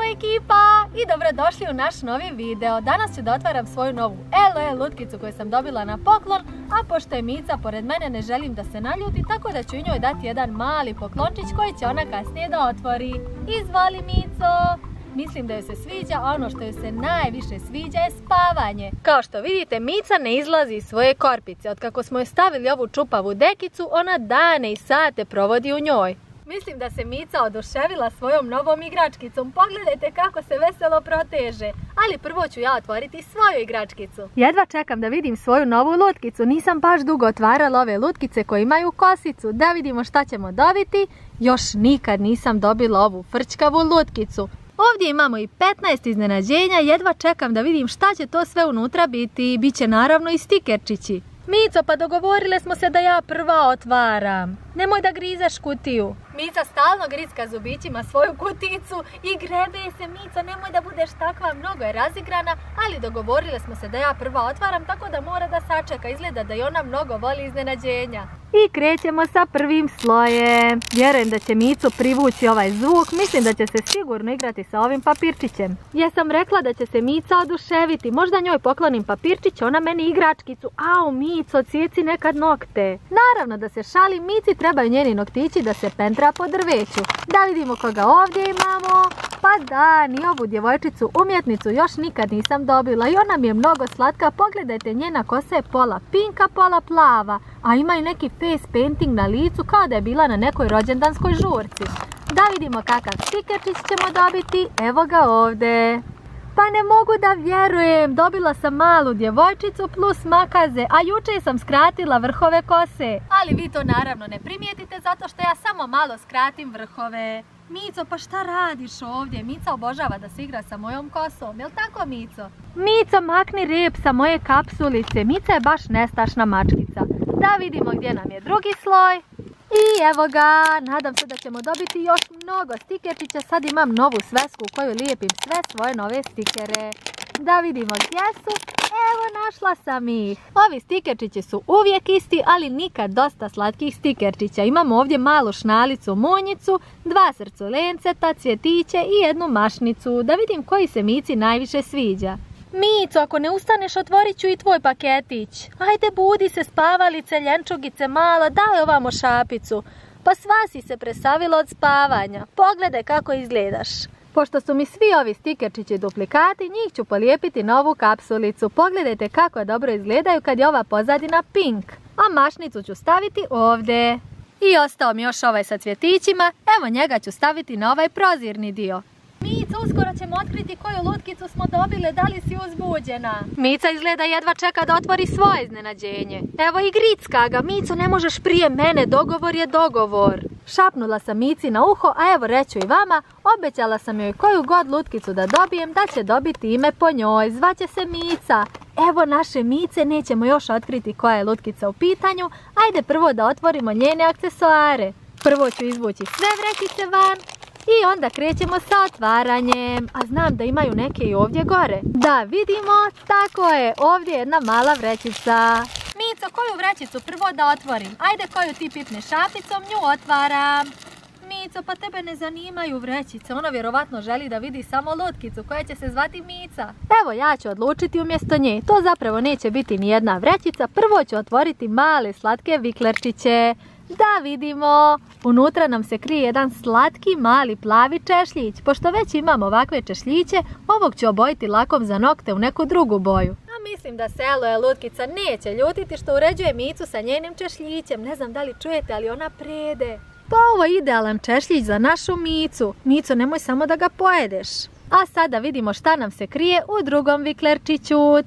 ekipa i dobrodošli u naš novi video. Danas ću da otvaram svoju novu LOL lutkicu koju sam dobila na poklon, a pošto je Mica pored mene ne želim da se naljuti, tako da ću njoj dati jedan mali poklončić koji će ona kasnije da otvori. Izvoli Mico! Mislim da joj se sviđa, a ono što joj se najviše sviđa je spavanje. Kao što vidite, Mica ne izlazi iz svoje korpice. Otkako smo joj stavili ovu čupavu dekicu, ona dane i sate provodi u njoj. Mislim da se Mica oduševila svojom novom igračkicom. Pogledajte kako se veselo proteže. Ali prvo ću ja otvoriti svoju igračkicu. Jedva čekam da vidim svoju novu lutkicu. Nisam baš dugo otvarala ove lutkice koje imaju kosicu. Da vidimo šta ćemo dobiti. Još nikad nisam dobila ovu frčkavu lutkicu. Ovdje imamo i 15 iznenađenja. Jedva čekam da vidim šta će to sve unutra biti. Biće naravno i stikerčići. Mico, pa dogovorile smo se da ja prva otvaram. Nemoj da grizeš kutiju. Mica stalno griska zubićima svoju kuticu i grebe se. Mico, nemoj da budeš takva, mnogo je razigrana, ali dogovorile smo se da ja prva otvaram, tako da mora da sačeka. Izgleda da i ona mnogo voli iznenađenja. I krećemo sa prvim slojem. Vjerujem da će Micu privući ovaj zvuk. Mislim da će se sigurno igrati sa ovim papirčićem. Jesam rekla da će se Mica oduševiti. Možda njoj poklonim papirčić, ona meni igračkicu. Au, Mico, cijeci nekad nokte. Naravno da se šali, Mici trebaju njeni noktići da se pentra po drveću. Da vidimo koga ovdje imamo. Pa da, ni ovu djevojčicu umjetnicu još nikad nisam dobila i ona mi je mnogo slatka. Pogledajte, njena kosa je pola pinka, pola plava, a ima i neki face painting na licu kao da je bila na nekoj rođendanskoj žurci. Da vidimo kakav stikerčić ćemo dobiti. Evo ga ovdje. Pa ne mogu da vjerujem, dobila sam malu djevojčicu plus makaze, a juče sam skratila vrhove kose. Ali vi to naravno ne primijetite zato što ja samo malo skratim vrhove. Mico, pa šta radiš ovdje? Mica obožava da se igra sa mojom kosom, jel tako Mico? Mico, makni rep sa moje kapsulice, Mica je baš nestašna mačkica. Da vidimo gdje nam je drugi sloj. I evo ga, nadam se da ćemo dobiti još mnogo stikerčića. Sad imam novu svesku u koju lijepim sve svoje nove stikere. Da vidimo gdje su. Evo, našla sam ih. Ovi stikerčići su uvijek isti, ali nikad dosta slatkih stikerčića. Imamo ovdje malu šnalicu, munjicu, 2 srculenceta, cvjetiće i jednu mašnicu. Da vidim koji se Mici najviše sviđa. Mico, ako ne ustaneš, otvorit ću i tvoj paketić. Ajde, budi se, spavalice, ljenčugice mala, daj ovamo šapicu. Pa sva si se presavila od spavanja. Pogledaj kako izgledaš. Pošto su mi svi ovi stikerčići duplikati, njih ću polijepiti na ovu kapsulicu. Pogledajte kako dobro izgledaju kad je ova pozadina pink. A mašnicu ću staviti ovdje. I ostao mi još ovaj sa cvjetićima. Evo, njega ću staviti na ovaj prozirni dio. Mica, uskoro ćemo otkriti koju lutkicu smo dobile, da li si uzbuđena? Mica izgleda jedva čeka da otvori svoje iznenađenje. Evo i gricka ga, Mico, ne možeš prije mene, dogovor je dogovor. Šapnula sam Mici na uho, a evo reću i vama, obećala sam joj koju god lutkicu da dobijem, da će dobiti ime po njoj, zvaće se Mica. Evo naše Mice, nećemo još otkriti koja je lutkica u pitanju, ajde prvo da otvorimo njene aksesoare. Prvo ću izvući sve vrećice van. I onda krećemo sa otvaranjem, a znam da imaju neke i ovdje gore. Da vidimo, tako je, ovdje je jedna mala vrećica. Mico, koju vrećicu prvo da otvorim? Ajde, koju ti pipneš šapicom, nju otvaram. Mico, pa tebe ne zanimaju vrećice, ona vjerovatno želi da vidi samo lutkicu koja će se zvati Mica. Evo, ja ću odlučiti umjesto nje, to zapravo neće biti ni jedna vrećica, prvo ću otvoriti male slatke viklerčiće. Da vidimo, unutra nam se krije jedan slatki mali plavi češljić. Pošto već imamo ovakve češljiće, ovog ću obojiti lakom za nokte u neku drugu boju. A mislim da se LOL lutkica neće ljutiti što uređuje Micu sa njenim češljićem. Ne znam da li čujete, ali ona prede. Pa ovo je idealan češljić za našu Micu. Mico, nemoj samo da ga pojedeš. A sada vidimo šta nam se krije u drugom viklerčiću. 3,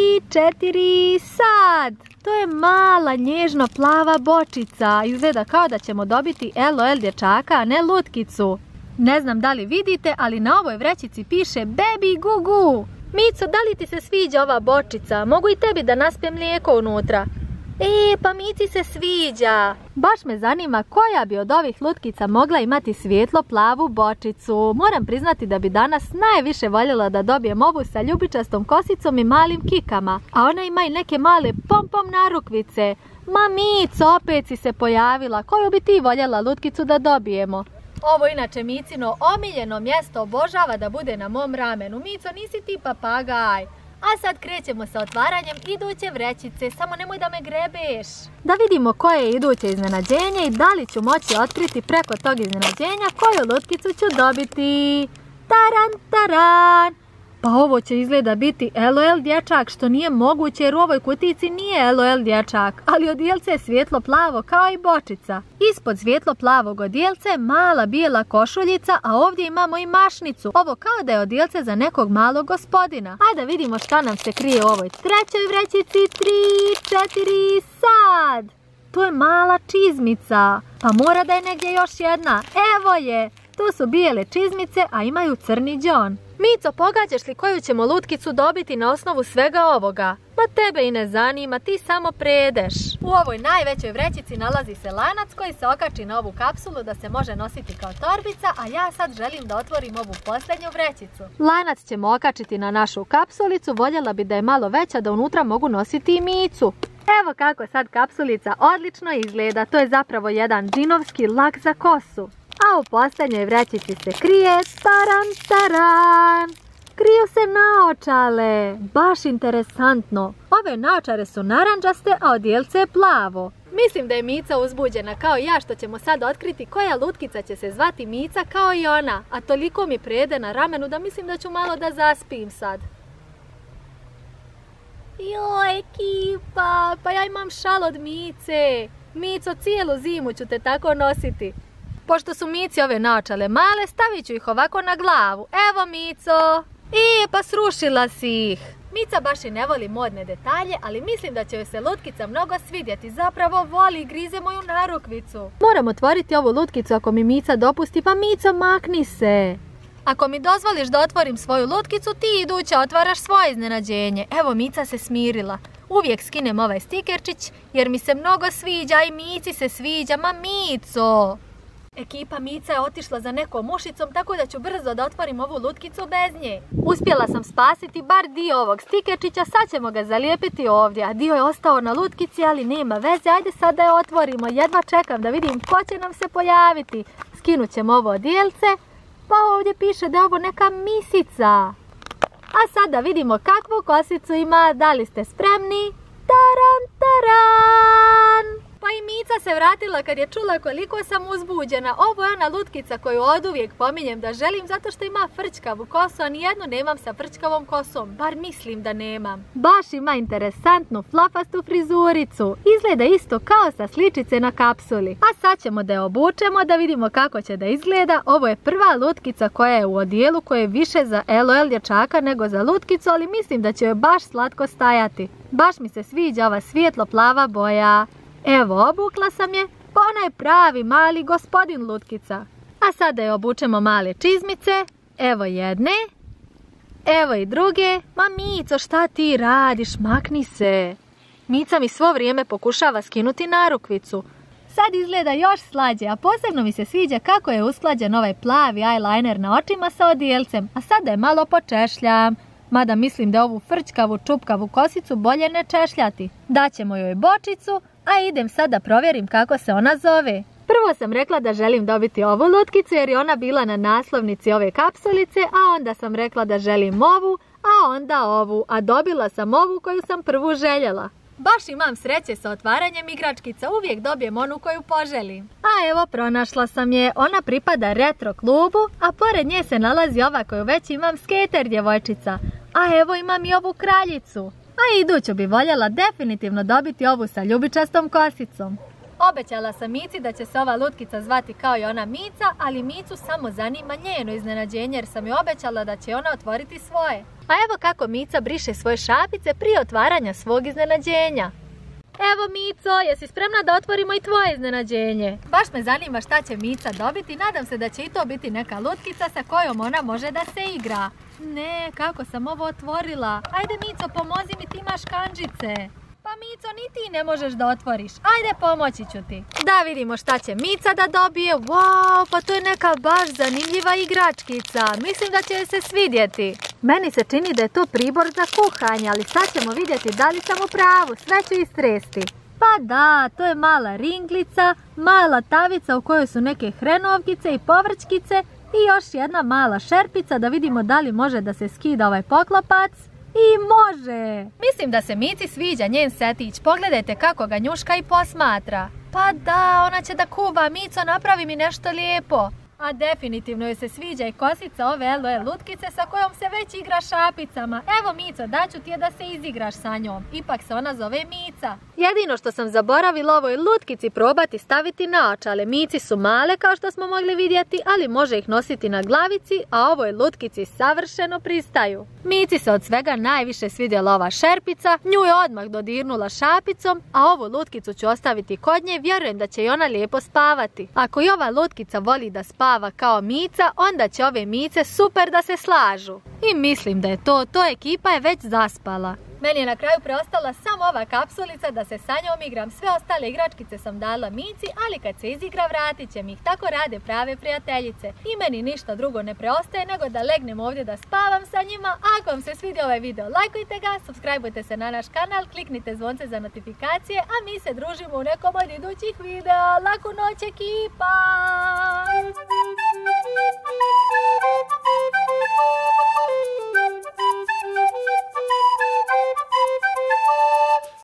4, sad! To je mala, nježno plava bočica. Izgleda kao da ćemo dobiti LOL dječaka, a ne lutkicu. Ne znam da li vidite, ali na ovoj vrećici piše Baby Gugu. Mico, da li ti se sviđa ova bočica? Mogu i tebi da naspijem mlijeko unutra? Pa Mici se sviđa. Baš me zanima koja bi od ovih lutkica mogla imati svjetlo plavu bočicu. Moram priznati da bi danas najviše voljela da dobijem ovu sa ljubičastom kosicom i malim kikama. A ona ima i neke male pom-pom narukvice. Ma Mico, opet si se pojavila. Koju bi ti voljela lutkicu da dobijemo? Ovo inače Micino omiljeno mjesto, obožava da bude na mom ramenu. Mico, nisi ti papagaj. A sad krećemo sa otvaranjem iduće vrećice, samo nemoj da me grebeš. Da vidimo koje je iduće iznenađenje i da li ću moći otkriti preko tog iznenađenja koju lutkicu ću dobiti. Taran, taran! Pa ovo će izgleda biti LOL dječak, što nije moguće jer u ovoj kutici nije LOL dječak, ali odjelce je svjetlo plavo kao i bočica. Ispod svjetlo plavog odjelce je mala bijela košuljica, a ovdje imamo i mašnicu. Ovo kao da je odjelce za nekog malog gospodina. A da vidimo šta nam se krije u ovoj trećoj vrećici. 3, 4, sad! To je mala čizmica, pa mora da je negdje još jedna. Evo je! Tu su bijele čizmice, a imaju crni đon. Mico, pogađaš li koju ćemo lutkicu dobiti na osnovu svega ovoga? Ma tebe i ne zanima, ti samo predeš. U ovoj najvećoj vrećici nalazi se lanac koji se okači na ovu kapsulu da se može nositi kao torbica, a ja sad želim da otvorim ovu posljednju vrećicu. Lanac ćemo okačiti na našu kapsulicu, voljela bi da je malo veća da unutra mogu nositi i Micu. Evo kako sad kapsulica odlično izgleda, to je zapravo jedan džinovski lak za kosu. A u posljednjoj vrećici se krije, taran, taran, kriju se naočale, baš interesantno. Ove naočare su narandžaste, a odjelce je plavo. Mislim da je Mica uzbuđena kao ja što ćemo sad otkriti koja lutkica će se zvati Mica kao i ona, a toliko mi prede na ramenu da mislim da ću malo da zaspim sad. Joj, ekipa, pa ja imam šal od Mice. Mico, cijelu zimu ću te tako nositi. Pošto su Mici ove naočale male, stavit ću ih ovako na glavu. Evo Mico! Pa srušila si ih! Mica baš i ne voli modne detalje, ali mislim da će joj se lutkica mnogo svidjeti. Zapravo voli i grize moju narukvicu. Moram otvoriti ovu lutkicu ako mi Mica dopusti, pa Mico, makni se! Ako mi dozvoliš da otvorim svoju lutkicu, ti iduće otvaraš svoje iznenađenje. Evo, Mica se smirila. Uvijek skinem ovaj stikerčić jer mi se mnogo sviđa i Mici se sviđa. Ma Mico! Ekipa, Mica je otišla za nekom mušicom, tako da ću brzo da otvorim ovu lutkicu bez nje. Uspjela sam spasiti bar dio ovog stikerčića, sad ćemo ga zalijepiti ovdje, a dio je ostao na lutkici, ali nema veze, ajde sad da je otvorimo, jedva čekam da vidim ko će nam se pojaviti. Skinut ćemo ovo odjelce, pa ovdje piše da je ovo neka misica. A sad da vidimo kakvu kosicu ima, da li ste spremni? Taran, taran! Pa i Mica se vratila kad je čula koliko sam uzbuđena. Ovo je ona lutkica koju oduvijek pominjem da želim zato što ima frčkavu kosu, a nijednu nemam sa frčkavom kosom. Bar mislim da nemam. Baš ima interesantnu flapastu frizuricu. Izgleda isto kao sa sličice na kapsuli. A sad ćemo da je obučemo da vidimo kako će da izgleda. Ovo je prva lutkica koja je u odijelu koje je više za LOL dječaka nego za lutkicu, ali mislim da će joj baš slatko stajati. Baš mi se sviđa ova svijetlo plava boja. Evo, obukla sam je, pa ona je pravi mali gospodin lutkica. A sada je obučemo male čizmice, evo jedne, evo i druge. Ma Mico, šta ti radiš, makni se. Mica mi svo vrijeme pokušava skinuti narukvicu. Sad izgleda još slađe, a posebno mi se sviđa kako je usklađen ovaj plavi eyeliner na očima sa odjelcem, a sada je malo počešljam. Mada mislim da ovu frčkavu, čupkavu kosicu bolje ne češljati. Daćemo joj bočicu, a idem sad da provjerim kako se ona zove. Prvo sam rekla da želim dobiti ovu lutkicu jer je ona bila na naslovnici ove kapsulice, a onda sam rekla da želim ovu, a onda ovu, a dobila sam ovu koju sam prvu željela. Baš imam sreće sa otvaranjem igračkica, uvijek dobijem onu koju poželim. A evo, pronašla sam je, ona pripada retro klubu, a pored nje se nalazi ova koju već imam, skater djevojčica. A evo imam i ovu kraljicu. A iduću bi voljela definitivno dobiti ovu sa ljubičastom kosicom. Obećala sam Mici da će se ova lutkica zvati kao i ona Mica, ali Micu samo zanima njeno iznenađenje jer sam joj obećala da će ona otvoriti svoje. A evo kako Mica briše svoje šapice prije otvaranja svog iznenađenja. Evo Mico, jesi spremna da otvorimo i tvoje iznenađenje? Baš me zanima šta će Mica dobiti, nadam se da će i to biti neka lutkica sa kojom ona može da se igra. Ne, kako sam ovo otvorila? Ajde Mico, pomozi mi, ti imaš kanđice. Pa Mico, ni ti ne možeš da otvoriš. Ajde, pomoći ću ti. Da vidimo šta će Mica da dobije. Wow, pa to je neka baš zanimljiva igračkica. Mislim da će joj se svidjeti. Meni se čini da je to pribor za kuhanje, ali sad ćemo vidjeti da li sam u pravu. Sve ću istresti. Pa da, to je mala ringlica, mala tavica u kojoj su neke hrenovkice i povrćkice i još jedna mala šerpica da vidimo da li može da se skida ovaj poklopac. I može! Mislim da se Mici sviđa njen setić, pogledajte kako ga njuška i posmatra. Pa da, ona će da kuva, Mico, napravi mi nešto lijepo. A definitivno joj se sviđa i kosica ove LOL lutkice sa kojom se već igra šapicama. Evo Mico, daću ti je da se izigraš sa njom. Ipak se ona zove Mica. Jedino što sam zaboravila ovoj lutkici probati staviti naočale. Mici su male kao što smo mogli vidjeti, ali može ih nositi na glavici, a ovoj lutkici savršeno pristaju. Mici se od svega najviše svidjela ova šerpica, nju je odmah dodirnula šapicom, a ovu lutkicu ću ostaviti kod nje, vjerujem da će i ona lijepo spavati. Ako i ova lutkica voli da spava kao Mica, onda će ove Mice super da se slažu. I mislim da je to ekipa je već zaspala. Meni je na kraju preostala samo ova kapsulica da se sa njom igram. Sve ostale igračkice sam dala Mici, ali kad se izigra vratit će mi ih. Tako rade prave prijateljice. I meni ništa drugo ne preostaje nego da legnem ovdje da spavam sa njima. Ako vam se svidio ovaj video, lajkujte ga, subscribeujte se na naš kanal, kliknite zvonce za notifikacije, a mi se družimo u nekom od idućih videa. Laku noć ekipa!